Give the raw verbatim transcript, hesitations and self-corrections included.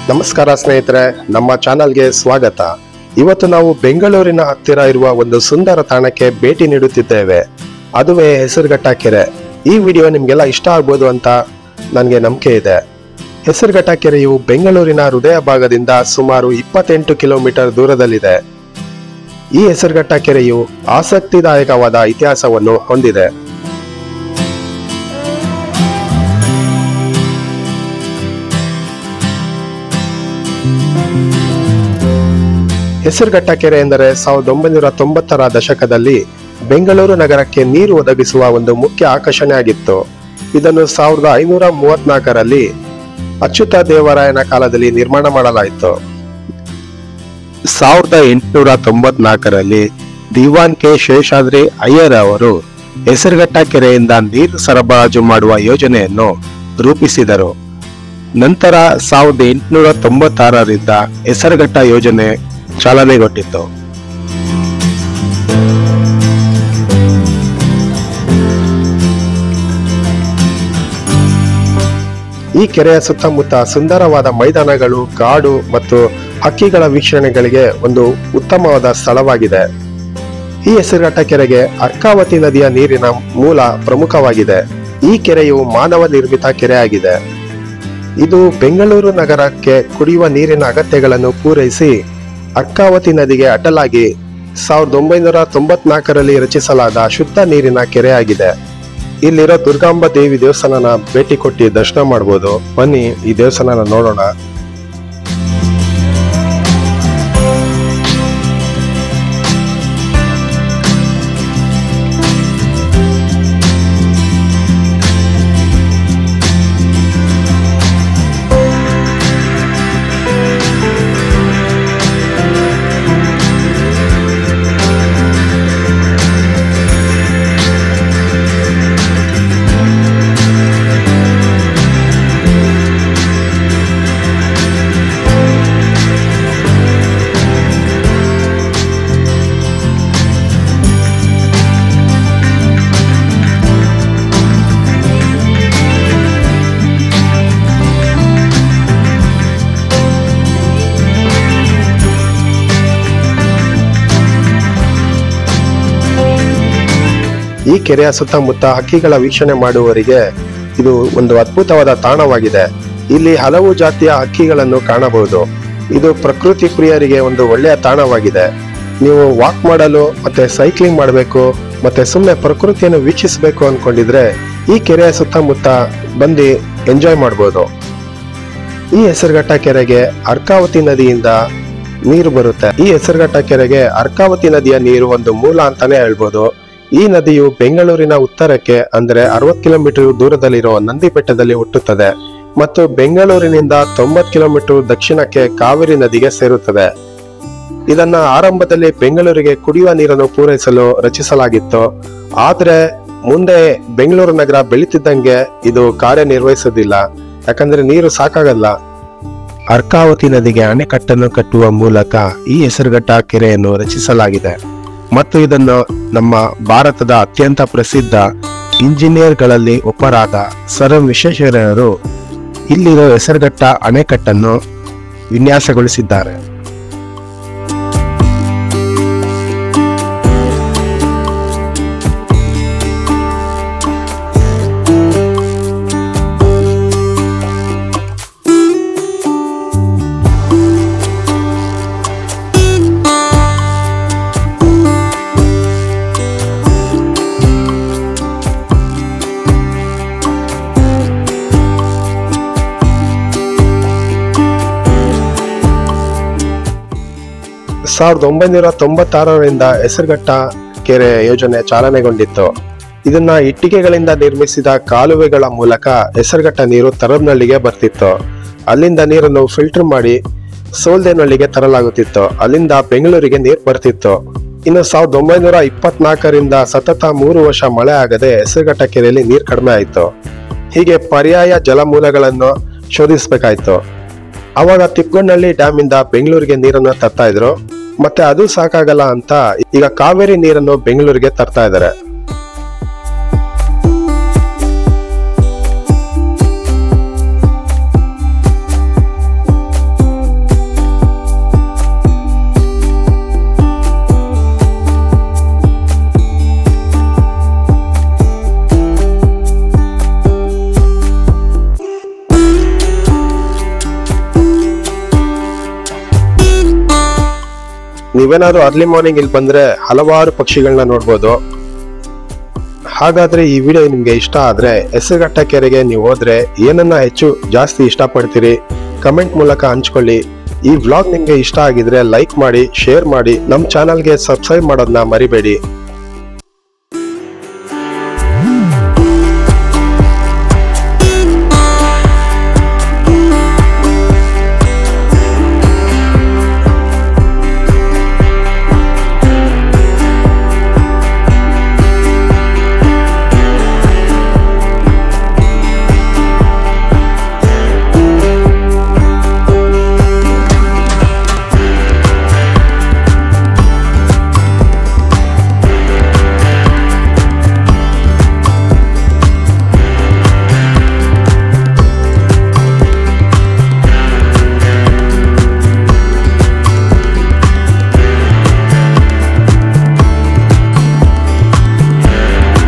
ನಮಸ್ಕಾರ ಸ್ನೇಹಿತರೆ, ನಮ್ಮ ಚಾನಲ್ಗೆ ಸ್ವಾಗತ. ಇವತ್ತು ನಾವು ಬೆಂಗಳೂರಿನ ಹತ್ತಿರ ಇರುವ ಒಂದು ಸುಂದರ ತಾಣಕ್ಕೆ ಭೇಟಿ ನೀಡುತ್ತಿದ್ದೇವೆ. ಅದುವೇ ಹೆಸರುಘಟ್ಟ ಕೆರೆ. ಈ ವಿಡಿಯೋ ನಿಮಗೆಲ್ಲ ಇಷ್ಟ ಆಗ್ಬೋದು ಅಂತ ನನಗೆ ನಂಬಿಕೆ ಇದೆ. ಹೆಸರುಘಟ್ಟ ಕೆರೆಯು ಬೆಂಗಳೂರಿನ ಹೃದಯ ಭಾಗದಿಂದ ಸುಮಾರು ಇಪ್ಪತ್ತೆಂಟು ಕಿಲೋಮೀಟರ್ ದೂರದಲ್ಲಿದೆ. ಈ ಹೆಸರುಘಟ್ಟ ಕೆರೆಯು ಆಸಕ್ತಿದಾಯಕವಾದ ಇತಿಹಾಸವನ್ನು ಹೊಂದಿದೆ. ಹೆಸರುಘಟ್ಟ ಕೆರೆ ಎಂದರೆ ಸಾವಿರದ ಒಂಬೈನೂರ ತೊಂಬತ್ತರ ದಶಕದಲ್ಲಿ ಬೆಂಗಳೂರು ನಗರಕ್ಕೆ ನೀರು ಒದಗಿಸುವ ಒಂದು ಮುಖ್ಯ ಆಕರ್ಷಣೆ ಆಗಿತ್ತು. ಇದನ್ನು ಸಾವಿರದ ಐನೂರ ಮೂವತ್ನಾಲ್ಕರಲ್ಲಿ ಅಚ್ಯುತ ದೇವರಾಯನ ಕಾಲದಲ್ಲಿ ನಿರ್ಮಾಣ ಮಾಡಲಾಯಿತು. ಸಾವಿರದ ಎಂಟುನೂರ ತೊಂಬತ್ನಾಲ್ಕರಲ್ಲಿ ದಿವಾನ್ ಕೆ ಶೇಷಾದ್ರಿ ಅಯ್ಯರ್ ಅವರು ಹೆಸರುಘಟ್ಟ ಕೆರೆಯಿಂದ ನೀರು ಸರಬರಾಜು ಮಾಡುವ ಯೋಜನೆಯನ್ನು ರೂಪಿಸಿದರು. ನಂತರ ಸಾವಿರದ ಎಂಟುನೂರ ತೊಂಬತ್ತಾರರಿಂದ ಹೆಸರುಘಟ್ಟ ಯೋಜನೆ ಚಾಲನೆಗೊಂಡಿತ್ತು. ಈ ಕೆರೆಯ ಸುತ್ತಮುತ್ತ ಸುಂದರವಾದ ಮೈದಾನಗಳು, ಕಾಡು ಮತ್ತು ಹಕ್ಕಿಗಳ ವೀಕ್ಷಣೆಗಳಿಗೆ ಒಂದು ಉತ್ತಮವಾದ ಸ್ಥಳವಾಗಿದೆ. ಈ ಹೆಸರುಘಟ್ಟ ಕೆರೆಗೆ ಅರ್ಕಾವತಿ ನದಿಯ ನೀರಿನ ಮೂಲ ಪ್ರಮುಖವಾಗಿದೆ. ಈ ಕೆರೆಯು ಮಾನವ ನಿರ್ಮಿತ ಕೆರೆಯಾಗಿದೆ. ಇದು ಬೆಂಗಳೂರು ನಗರಕ್ಕೆ ಕುಡಿಯುವ ನೀರಿನ ಅಗತ್ಯಗಳನ್ನು ಪೂರೈಸಿ ಅರ್ಕಾವತಿ ನದಿಗೆ ಅಡ್ಡಲಾಗಿ ಸಾವಿರದ ಒಂಬೈನೂರ ತೊಂಬತ್ನಾಲ್ಕರಲ್ಲಿ ರಚಿಸಲಾದ ಶುದ್ಧ ನೀರಿನ ಕೆರೆಯಾಗಿದೆ. ಇಲ್ಲಿರೋ ದುರ್ಗಾಂಬ ದೇವಿ ದೇವಸ್ಥಾನನ ಭೇಟಿ ಕೊಟ್ಟು ದರ್ಶನ ಮಾಡ್ಬೋದು. ಬನ್ನಿ ಈ ದೇವಸ್ಥಾನನ ನೋಡೋಣ. ಈ ಕೆರೆಯ ಸುತ್ತಮುತ್ತ ಹಕ್ಕಿಗಳ ವೀಕ್ಷಣೆ ಮಾಡುವವರಿಗೆ ಇದು ಒಂದು ಅದ್ಭುತವಾದ ತಾಣವಾಗಿದೆ. ಇಲ್ಲಿ ಹಲವು ಜಾತಿಯ ಹಕ್ಕಿಗಳನ್ನು ಕಾಣಬಹುದು. ಇದು ಪ್ರಕೃತಿ ಪ್ರಿಯರಿಗೆ ಒಂದು ಒಳ್ಳೆಯ ತಾಣವಾಗಿದೆ. ನೀವು ವಾಕ್ ಮಾಡಲು ಮತ್ತೆ ಸೈಕ್ಲಿಂಗ್ ಮಾಡಬೇಕು ಮತ್ತೆ ಸುಮ್ಮನೆ ಪ್ರಕೃತಿಯನ್ನು ವೀಕ್ಷಿಸಬೇಕು ಅನ್ಕೊಂಡಿದ್ರೆ ಈ ಕೆರೆಯ ಸುತ್ತಮುತ್ತ ಬಂದು ಎಂಜಾಯ್ ಮಾಡಬಹುದು. ಈ ಹೆಸರುಘಟ್ಟ ಕೆರೆಗೆ ಅರ್ಕಾವತಿ ನದಿಯಿಂದ ನೀರು ಬರುತ್ತೆ. ಈ ಹೆಸರುಘಟ್ಟ ಕೆರೆಗೆ ಅರ್ಕಾವತಿ ನದಿಯ ನೀರು ಒಂದು ಮೂಲ ಅಂತಾನೆ ಹೇಳ್ಬೋದು. ಈ ನದಿಯು ಬೆಂಗಳೂರಿನ ಉತ್ತರಕ್ಕೆ ಅಂದ್ರೆ ಅರವತ್ತು ಕಿಲೋಮೀಟರ್ ದೂರದಲ್ಲಿರೋ ನಂದಿ ಬೆಟ್ಟದಲ್ಲಿ ಹುಟ್ಟುತ್ತದೆ ಮತ್ತು ಬೆಂಗಳೂರಿನಿಂದ ತೊಂಬತ್ತು ಕಿಲೋಮೀಟರ್ ದಕ್ಷಿಣಕ್ಕೆ ಕಾವೇರಿ ನದಿಗೆ ಸೇರುತ್ತದೆ. ಇದನ್ನ ಆರಂಭದಲ್ಲಿ ಬೆಂಗಳೂರಿಗೆ ಕುಡಿಯುವ ನೀರನ್ನು ಪೂರೈಸಲು ರಚಿಸಲಾಗಿತ್ತು. ಆದ್ರೆ ಮುಂದೆ ಬೆಂಗಳೂರು ನಗರ ಬೆಳೀತಿದ್ದಂಗೆ ಇದು ಕಾರ್ಯನಿರ್ವಹಿಸೋದಿಲ್ಲ, ಯಾಕಂದ್ರೆ ನೀರು ಸಾಕಾಗಲ್ಲ. ಅರ್ಕಾವತಿ ನದಿಗೆ ಅಣೆಕಟ್ಟನ್ನು ಕಟ್ಟುವ ಮೂಲಕ ಈ ಹೆಸರುಘಟ್ಟ ಕೆರೆಯನ್ನು ರಚಿಸಲಾಗಿದೆ ಮತ್ತು ಇದನ್ನು ನಮ್ಮ ಭಾರತದ ಅತ್ಯಂತ ಪ್ರಸಿದ್ಧ ಇಂಜಿನಿಯರ್ಗಳಲ್ಲಿ ಒಬ್ಬರಾದ ಸರ್ ಎಂ ವಿಶ್ವೇಶ್ವರಯ್ಯನವರು ಇಲ್ಲಿರೋ ಹೆಸರುಘಟ್ಟ ಅಣೆಕಟ್ಟನ್ನು ವಿನ್ಯಾಸಗೊಳಿಸಿದ್ದಾರೆ. ಸಾವಿರದ ಒಂಬೈನೂರ ತೊಂಬತ್ತಾರರಿಂದ ಹೆಸರುಘಟ್ಟ ಕೆರೆ ಯೋಜನೆ ಚಾಲನೆಗೊಂಡಿತ್ತು. ಇದನ್ನ ಇಟ್ಟಿಗೆಗಳಿಂದ ನಿರ್ಮಿಸಿದ ಕಾಲುವೆಗಳ ಮೂಲಕ ಹೆಸರುಘಟ್ಟ ನೀರು ತರಬ್ನಹಳ್ಳಿಗೆ ಬರ್ತಿತ್ತು. ಅಲ್ಲಿಂದ ನೀರನ್ನು ಫಿಲ್ಟರ್ ಮಾಡಿ ಸೋಲ್ದೇನಹಳ್ಳಿಗೆ ತರಲಾಗುತ್ತಿತ್ತು. ಅಲ್ಲಿಂದ ಬೆಂಗಳೂರಿಗೆ ನೀರು ಬರ್ತಿತ್ತು. ಇನ್ನು ಸಾವಿರದ ಒಂಬೈನೂರ ಇಪ್ಪತ್ನಾಲ್ಕರಿಂದ ಸತತ ಮೂರು ವರ್ಷ ಮಳೆ ಆಗದೆ ಹೆಸರುಘಟ್ಟ ಕೆರೆಯಲ್ಲಿ ನೀರು ಕಡಿಮೆ ಆಯಿತು. ಹೀಗೆ ಪರ್ಯಾಯ ಜಲಮೂಲಗಳನ್ನು ಶೋಧಿಸಬೇಕಾಯ್ತು. ಅವಾಗ ತಿಪ್ಪಗೊಂಡನಹಳ್ಳಿ ಡ್ಯಾಮ್ ಇಂದ ಬೆಂಗಳೂರಿಗೆ ನೀರನ್ನು ತರ್ತಾ ಇದ್ರು. ಮತ್ತೆ ಅದು ಸಾಕಾಗಲ್ಲ ಅಂತ ಈಗ ಕಾವೇರಿ ನೀರನ್ನು ಬೆಂಗಳೂರಿಗೆ ತರ್ತಾ ಇದ್ದಾರೆ. ನೀವೇನಾದ್ರು ಅರ್ಲಿ ಮಾರ್ನಿಂಗ್ ಇಲ್ಲಿ ಬಂದ್ರೆ ಹಲವಾರು ಪಕ್ಷಿಗಳನ್ನ ನೋಡ್ಬೋದು. ಹಾಗಾದ್ರೆ ಈ ವಿಡಿಯೋ ನಿಮ್ಗೆ ಇಷ್ಟ ಆದ್ರೆ ಹೆಸರುಘಟ್ಟ ಕೆರೆಗೆ ನೀವು ಹೋದ್ರೆ ಏನನ್ನ ಹೆಚ್ಚು ಜಾಸ್ತಿ ಇಷ್ಟಪಡ್ತೀರಿ ಕಮೆಂಟ್ ಮೂಲಕ ಹಂಚ್ಕೊಳ್ಳಿ. ಈ ವ್ಲಾಗ್ ನಿಮ್ಗೆ ಇಷ್ಟ ಆಗಿದ್ರೆ ಲೈಕ್ ಮಾಡಿ, ಶೇರ್ ಮಾಡಿ, ನಮ್ಮ ಚಾನಲ್ಗೆ ಸಬ್ಸ್ಕ್ರೈಬ್ ಮಾಡೋದನ್ನ ಮರಿಬೇಡಿ.